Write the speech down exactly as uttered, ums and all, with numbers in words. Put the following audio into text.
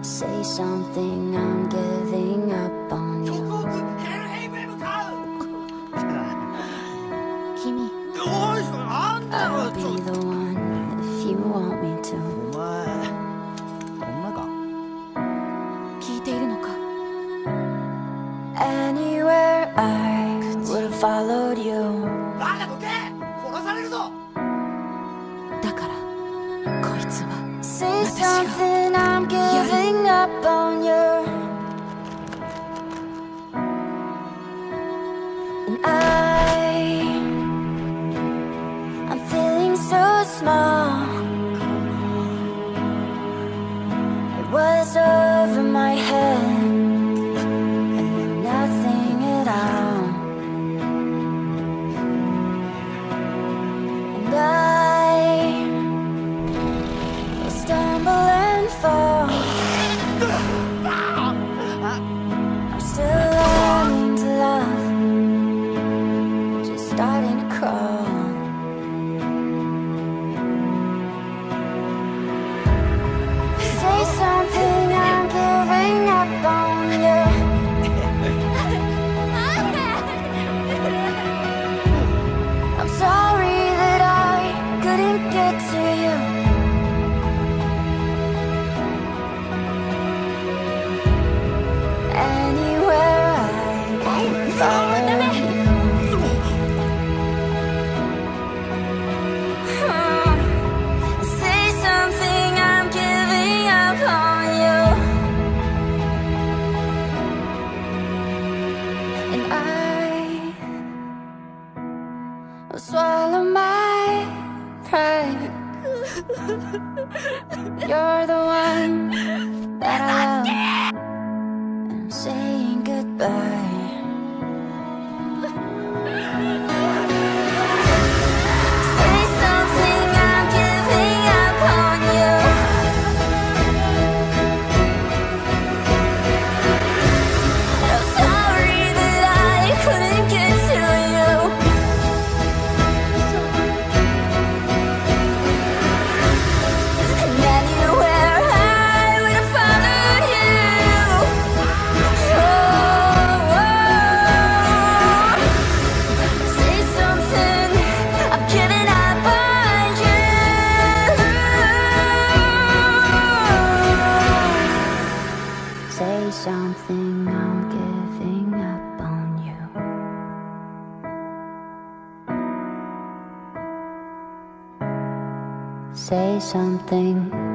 Say something, I'm giving up on you. Kimi, I'll be the one if you want me to. お前、女か？ 聞いているのか? Anywhere I would have followed you. バカどけ！殺されるぞ！ だからこいつは Say something, I'm giving up on you. And I, I'm feeling so small. It was over my head. I knew nothing at all. And I will stumble and fall. I'm still learning to love, just starting to crawl. Say something, I'm giving up on you. I'm sorry that I couldn't get to you. Anywhere I follow you. Say something, I'm giving up on you. And I will swallow my pride. You're the one that I love, and I'm saying goodbye. Say something, I'm giving up on you. I'm sorry that I couldn't get to you. And anywhere I would have followed you. Oh, oh. Say something, I'm giving up on you. Say something, I'm giving up on you. Say something.